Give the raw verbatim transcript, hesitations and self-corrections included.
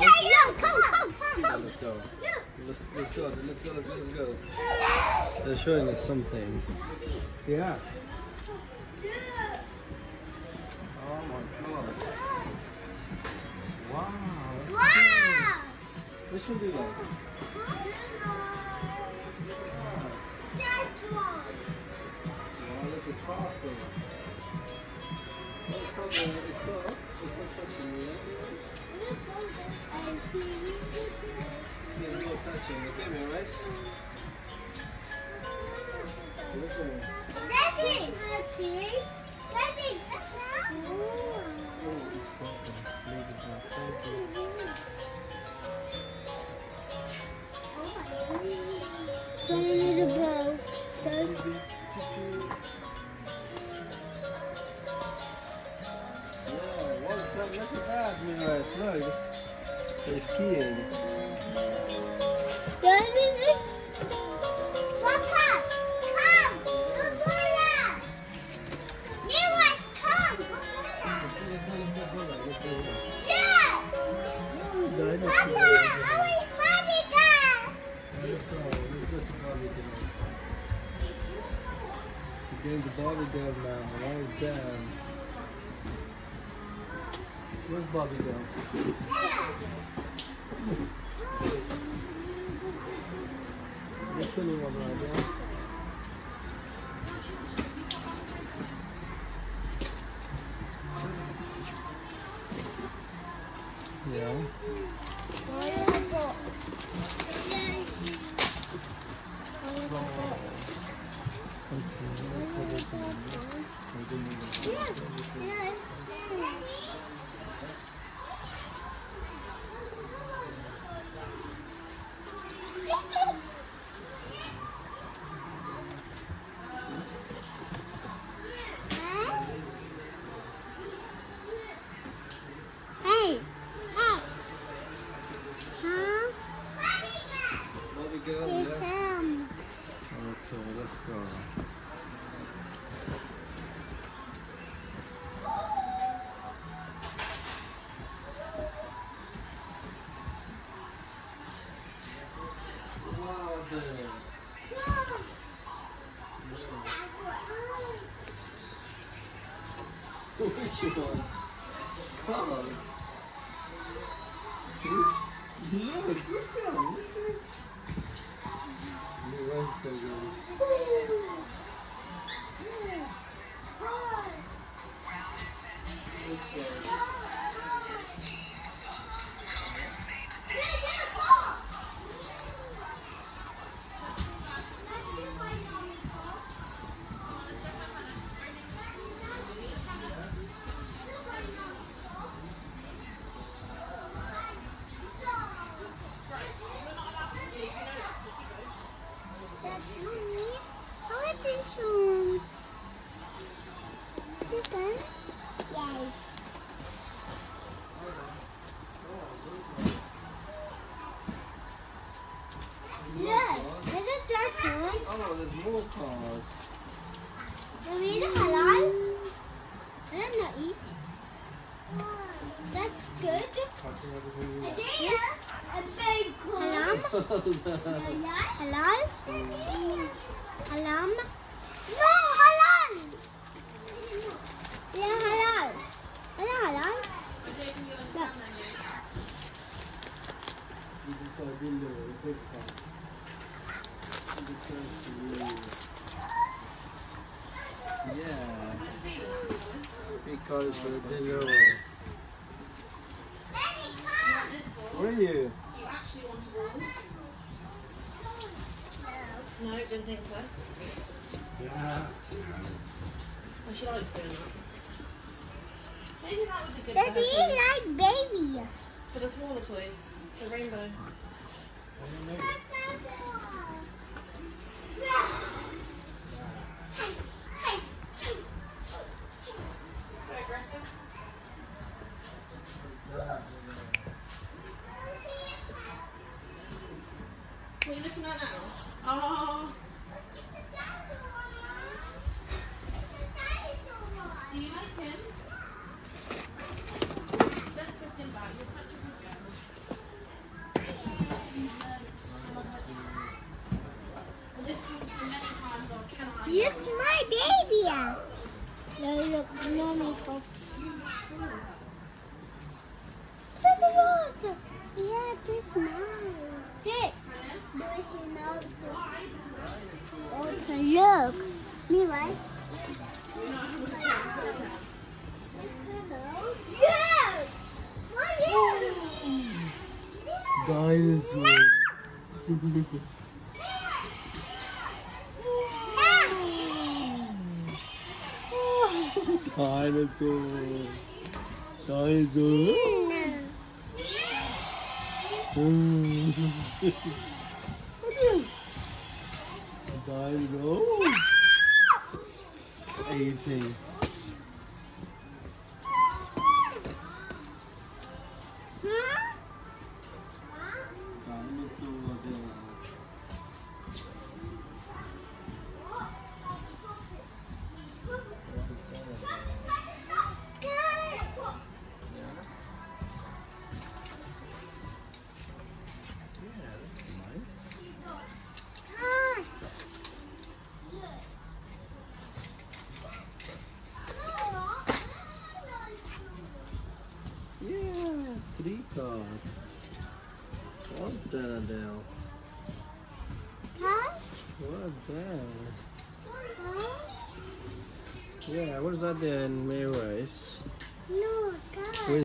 Come, come, come, come. Let's go. Let's, let's go. Let's go. Let's go. Let's go. They're showing us something. Yeah. Oh my god. Wow. Wow. Which one do you like? That one. Oh, there's a castle. It's not there. It's not. It's not touching me. See, it's not touching me. Give me a race. Listen. Daddy. Daddy. Daddy. Oh, it's broken. Leave it there. Thank you. Don't need a blow. Don't. Yeah, well done. Look at that, Miras. Look, it's, they're skiing. Daddy. Papa, come. Go there. Miras, come. Let's go, let's go, let's go, let's go. Yes. Dinosaur. Papa, I want Barbie girl. Let's go, let's go to Barbie girl. We're going to Barbie girl now. Well done. Where's Barbie girl? This little one right there. Yeah. Hey, hey, huh? Barbie girl, Yes, yeah. um, Okay, let's go. Wow, there. Which one? Cars. Look, look at them, listen. Where's they going? Let's go. Oh, there's more cars. That's good. Touching everything. A big alarm. Hello? Alarm? No, halal! Yeah, halal. Hello, halal. Look. You just got a window with a big car. The first to you. Yeah. Big cars for the dinner. Where are you? Do you actually want to walk? No, didn't think so. Yeah. Oh, she likes doing that. Maybe that would be good Does for her he to, like baby? for the smaller toys, the rainbow. Very aggressive. What are you looking at now? Oh. Do you like him? Let's put him back. You're such a good girl. Mommy, go. That's a lot. Yeah, this mine. Dick. Do you know so? Okay, look. Me, right? Yeah. Dinosaur. Dinosaur. Dinosaur. Dinosaur. eighteen. Yeah, three cars. Well done, Adele. Huh? Well done. Huh? Yeah, what is that there in Mayrise? No, God.